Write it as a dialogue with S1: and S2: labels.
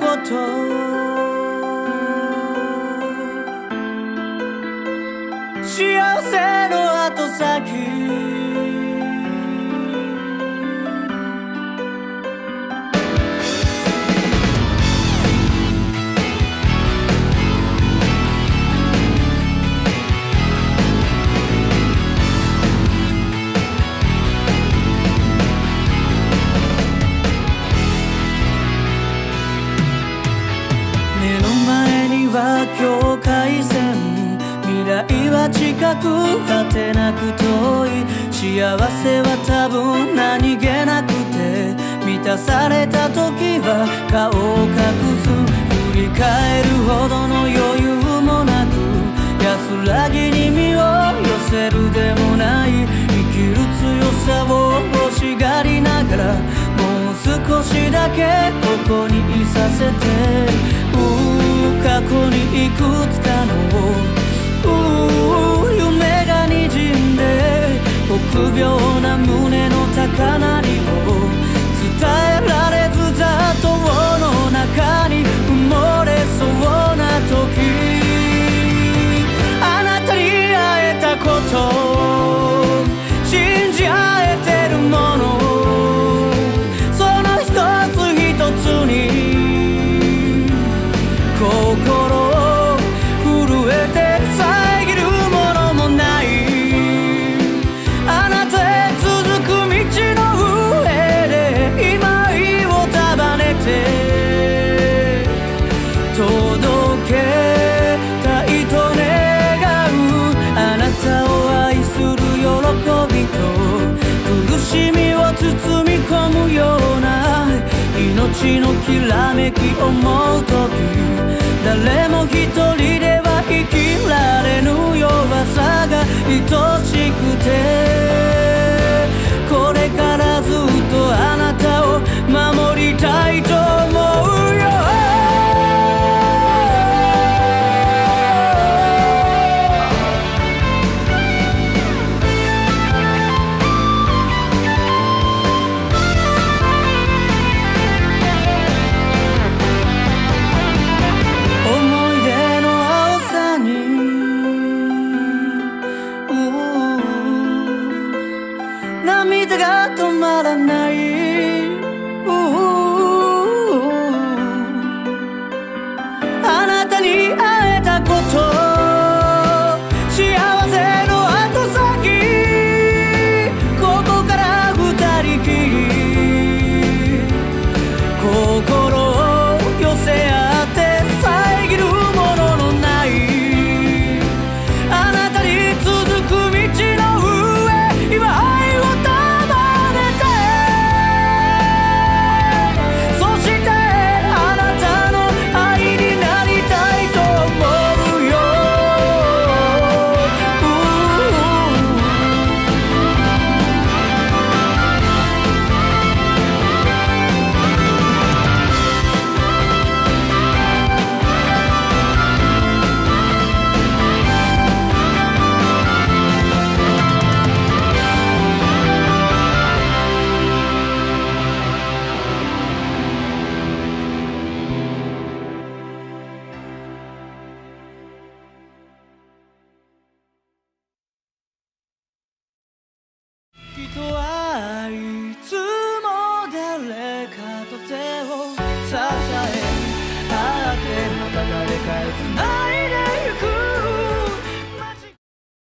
S1: こと幸せの後先境界線未来は近く果てなく遠い幸せは多分何気なくて満たされた時は顔を隠す振り返るほどの余裕もなく安らぎに身を寄せるでもない生きる強さを欲しがりながらもう少しだけここにいさせて過去にいくつかの夢がにじんで臆病な胸の高鳴りを伝えられずざっとの中に埋もれそうな時あなたに会えたこと信じ合えてるものその一つ一つに心震えて遮るものもないあなたへ続く道の上で今愛を束ねて届けたいと願うあなたを愛する喜びと苦しみを包み込むような命のきらめき思う時誰も一人では生きられぬ弱さが愛しくてこれからずっとあなたを守りたいと思うよ涙が止まらないあなたに会えたこと幸せの後先ここから二人きり心を寄せ合って遮るもののないあなたに続く道の上今人は